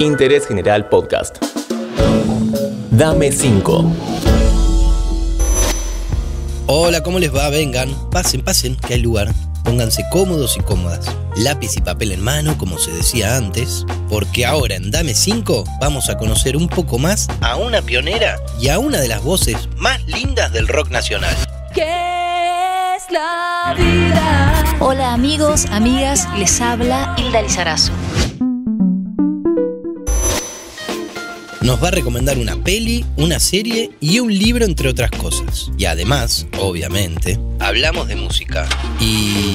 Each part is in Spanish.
Interés General Podcast. Dame 5. Hola, ¿cómo les va? Vengan, pasen, que hay lugar. Pónganse cómodos y cómodas. Lápiz y papel en mano, como se decía antes, porque ahora en Dame 5 vamos a conocer un poco más a una pionera y a una de las voces más lindas del rock nacional. ¿Qué es la vida? Hola amigos, amigas, les habla Hilda Lizarazu. Nos va a recomendar una peli, una serie y un libro, entre otras cosas. Y además, obviamente, hablamos de música. Y...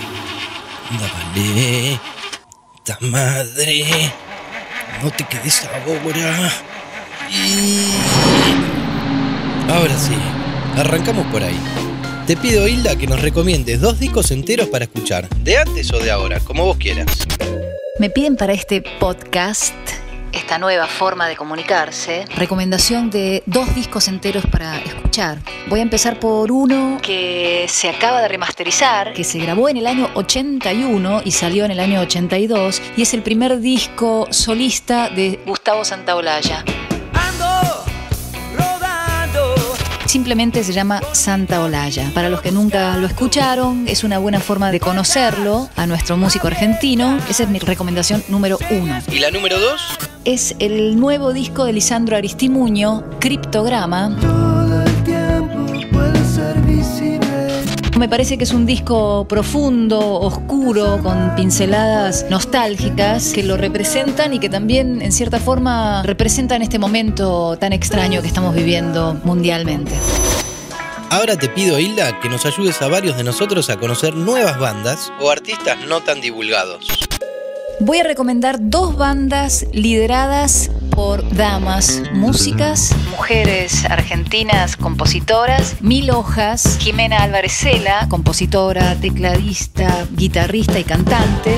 Dale, ¡ta madre! No te quedes ahora. Y... Ahora sí, arrancamos por ahí. Te pido, Hilda, que nos recomiendes 2 discos enteros para escuchar, de antes o de ahora, como vos quieras. Me piden para este podcast, esta nueva forma de comunicarse, recomendación de 2 discos enteros para escuchar. Voy a empezar por uno que se acaba de remasterizar, que se grabó en el año 81 y salió en el año 82, y es el primer disco solista de Gustavo Santaolalla. Simplemente se llama Santaolalla. Para los que nunca lo escucharon, es una buena forma de conocerlo a nuestro músico argentino. Esa es mi recomendación número 1. ¿Y la número 2? Es el nuevo disco de Lisandro Aristimuño, Criptograma. Todo el tiempo puede ser visible. Me parece que es un disco profundo, oscuro, con pinceladas nostálgicas que lo representan y que también, en cierta forma, representan este momento tan extraño que estamos viviendo mundialmente. Ahora te pido, Hilda, que nos ayudes a varios de nosotros a conocer nuevas bandas o artistas no tan divulgados. Voy a recomendar 2 bandas lideradas por damas músicas, mujeres argentinas compositoras, Mil Hojas, Jimena Álvarez Cela, compositora, tecladista, guitarrista y cantante.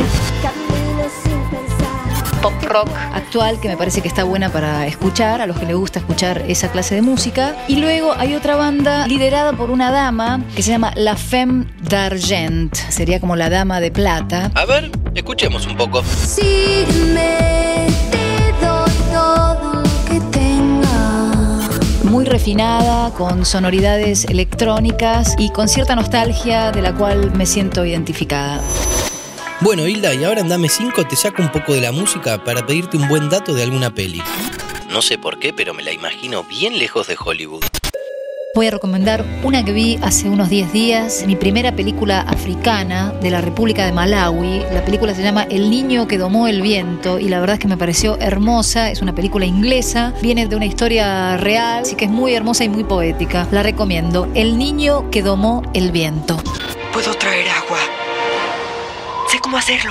Pop rock actual que me parece que está buena para escuchar, a los que les gusta escuchar esa clase de música. Y luego hay otra banda liderada por una dama que se llama La Femme d'Argent, sería como la dama de plata. A ver, escuchemos un poco. Sígueme, te doy todo lo que tenga. Muy refinada, con sonoridades electrónicas y con cierta nostalgia de la cual me siento identificada. Bueno, Hilda, y ahora en Dame 5 te saco un poco de la música para pedirte un buen dato de alguna peli. No sé por qué, pero me la imagino bien lejos de Hollywood. Voy a recomendar una que vi hace unos 10 días, mi primera película africana de la República de Malawi. La película se llama El niño que domó el viento y la verdad es que me pareció hermosa. Es una película inglesa, viene de una historia real, así que es muy hermosa y muy poética. La recomiendo. El niño que domó el viento. Puedo traer agua. Sé cómo hacerlo.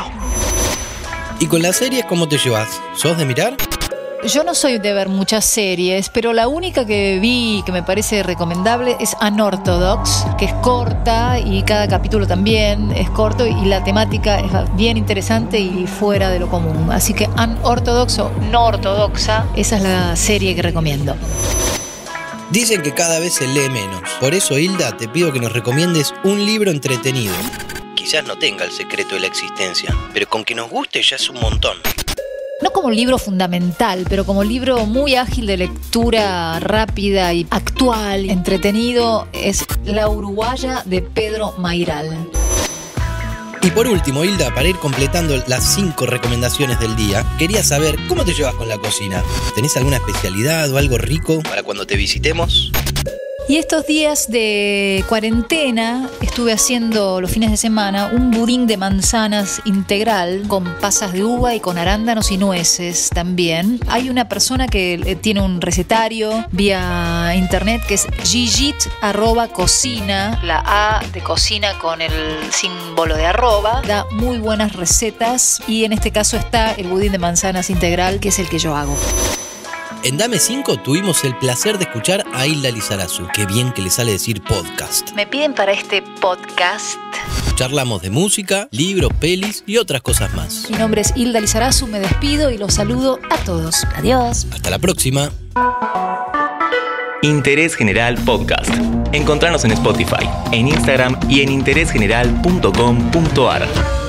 ¿Y con las series cómo te llevas? ¿Sos de mirar? Yo no soy de ver muchas series, pero la única que vi que me parece recomendable es Unorthodox, que es corta y cada capítulo también es corto y la temática es bien interesante y fuera de lo común. Así que Unorthodox o No Ortodoxa, esa es la serie que recomiendo. Dicen que cada vez se lee menos. Por eso, Hilda, te pido que nos recomiendes un libro entretenido. Quizás no tenga el secreto de la existencia, pero con que nos guste ya es un montón. No como libro fundamental, pero como libro muy ágil de lectura rápida y actual, entretenido, es La Uruguaya de Pedro Mairal. Y por último, Hilda, para ir completando las 5 recomendaciones del día, quería saber cómo te llevas con la cocina. ¿Tenés alguna especialidad o algo rico para cuando te visitemos? Y estos días de cuarentena estuve haciendo los fines de semana un budín de manzanas integral con pasas de uva y con arándanos y nueces también. Hay una persona que tiene un recetario vía internet que es gigit@cocina, la A de cocina con el símbolo de arroba. Da muy buenas recetas y en este caso está el budín de manzanas integral, que es el que yo hago. En Dame 5 tuvimos el placer de escuchar a Hilda Lizarazu. Qué bien que le sale decir podcast. Me piden para este podcast. Charlamos de música, libros, pelis y otras cosas más. Mi nombre es Hilda Lizarazu, me despido y los saludo a todos. Adiós. Hasta la próxima. Interés General Podcast. Encontrarnos en Spotify, en Instagram y en interésgeneral.com.ar.